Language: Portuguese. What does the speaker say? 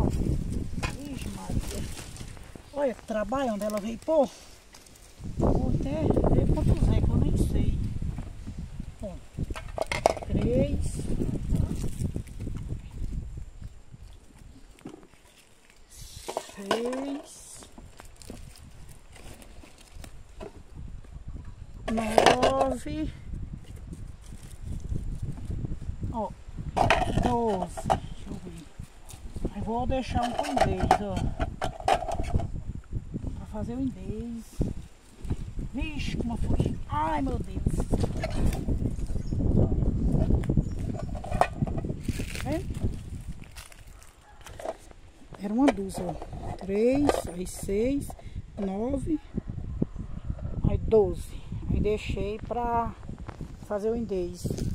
Ixi, Maria. Olha que trabalho onde ela veio pôr. Vou até ver quantos é que eu nem sei. Ó, 3. 6. 9. Ó, 12. Deixa eu ver. Aí vou deixar um com 10, ó. Pra fazer o indês. Vixe, como foi. Ai, meu Deus. Tá vendo? Era uma dúzia, ó. 3, aí 6, 9, aí 12. Aí deixei pra fazer o indês.